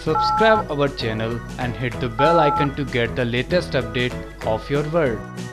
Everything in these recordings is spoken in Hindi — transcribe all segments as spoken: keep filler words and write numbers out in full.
Subscribe our channel and hit the bell icon to get the latest update of your world.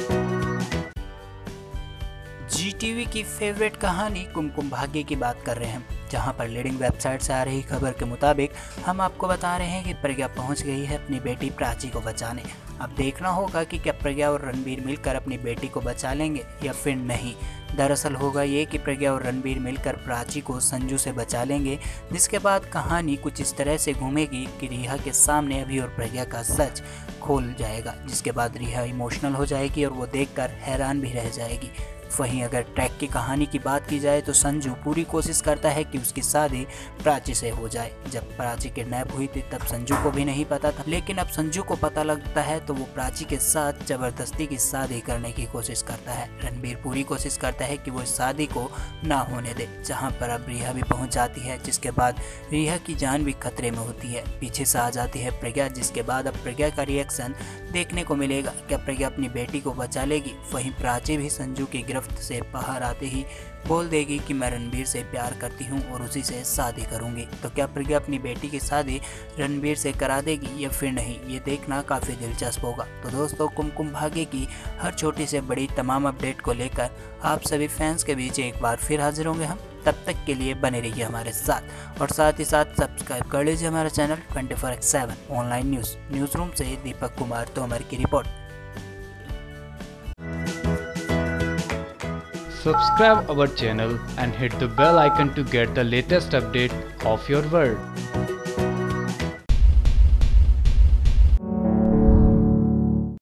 Zee TV की फेवरेट कहानी कुमकुम भाग्य की बात कर रहे हैं, जहां पर लीडिंग वेबसाइट से आ रही खबर के मुताबिक हम आपको बता रहे हैं कि प्रज्ञा पहुंच गई है अपनी बेटी प्राची को बचाने। अब देखना होगा कि क्या प्रज्ञा और रणबीर मिलकर अपनी बेटी को बचा लेंगे या फिर नहीं। दरअसल होगा ये कि प्रज्ञा और रणबीर मिलकर प्राची को संजू से बचा लेंगे, जिसके बाद कहानी कुछ इस तरह से घूमेगी कि रिहा के सामने अभी और प्रज्ञा का सच खोल जाएगा, जिसके बाद रिहा इमोशनल हो जाएगी और वो देखकर हैरान भी रह जाएगी। वहीं अगर ट्रैक की कहानी की बात की जाए तो संजू पूरी कोशिश करता है कि उसकी शादी प्राची से हो जाए। जब प्राची किडनैप हुई थी तब संजू को भी नहीं पता था, लेकिन अब संजू को पता लगता है तो वो प्राची के साथ जबरदस्ती की शादी करने की कोशिश करता है। रणबीर पूरी कोशिश करता है कि वो इस शादी को ना होने दे, जहाँ पर अब रिहा भी पहुँच जाती है, जिसके बाद रिहा की जान भी खतरे में होती है। पीछे से आ जाती है प्रज्ञा, जिसके बाद अब प्रज्ञा का रिएक्शन देखने को मिलेगा। क्या प्रज्ञा अपनी बेटी को बचा लेगी? वहीं प्राची भी संजू की गिरफ्त से बाहर आते ही बोल देगी कि मैं रणबीर से प्यार करती हूँ और उसी से शादी करूँगी। तो क्या प्रज्ञा अपनी बेटी की शादी रणबीर से करा देगी या फिर नहीं, ये देखना काफ़ी दिलचस्प होगा। तो दोस्तों, कुमकुम भाग्य की हर छोटी से बड़ी तमाम अपडेट को लेकर आप सभी फैंस के बीच एक बार फिर हाजिर होंगे हम। तब तक के लिए बने रहिए हमारे साथ और साथ ही साथ सब्सक्राइब कर लीजिए हमारा channel twenty four X seven online news news room से दीपक कुमार तोमर की report. Subscribe our channel and hit the bell icon to get the latest update of your world.